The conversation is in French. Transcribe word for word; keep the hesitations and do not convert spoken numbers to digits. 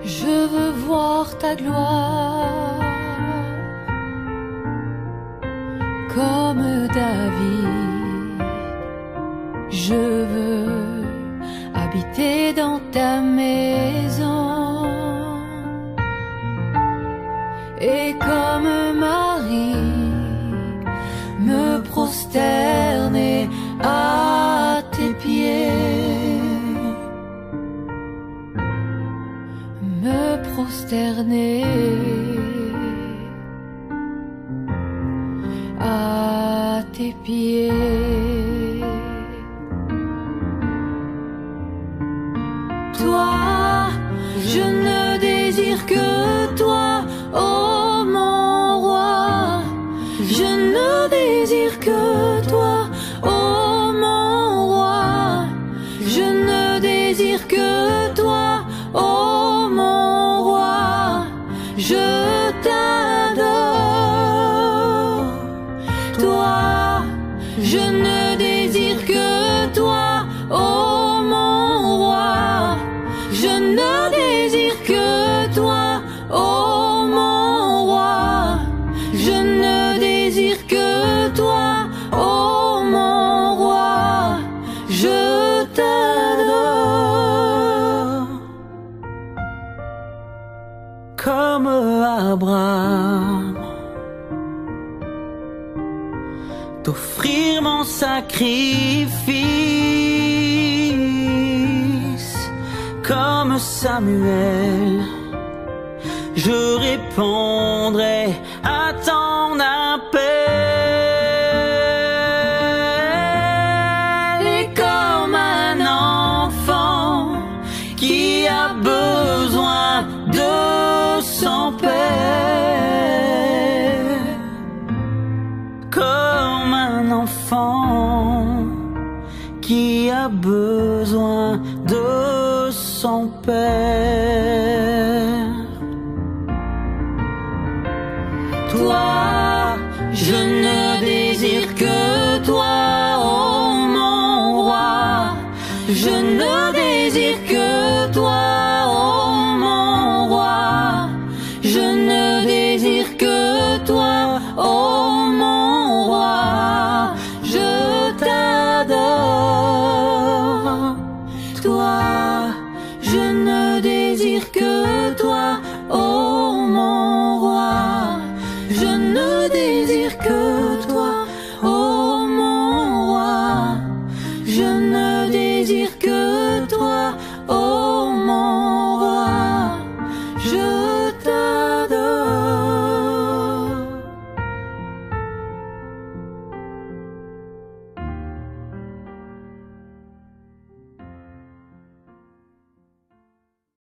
Je veux voir ta gloire comme David. Je veux habiter dans ta maison et comme Marie me prosterner à tes pieds, me prosterner à tes pieds. Toi, je ne désire que toi, ô mon roi. Je ne désire que toi, ô mon roi. Je ne désire que toi, ô mon roi. Je t'adore. Toi, je ne désire que toi, ô mon roi. Je ne désire que toi, ô mon roi. Je ne désire que toi, ô mon roi. Je t'adore. Comme Abraham, t'offrir mon sacrifice. Comme Samuel, je répondrai à ton appel. Et comme un enfant qui a besoin de son père, comme un enfant qui a besoin de son père.